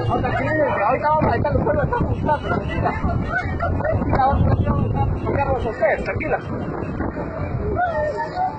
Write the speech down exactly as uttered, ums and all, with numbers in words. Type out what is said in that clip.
No, tranquilo, ahorita vamos, ahí está el pueblo, estamos buscando, tranquila. Tranquila, vamos a tocarnos a usted, tranquila.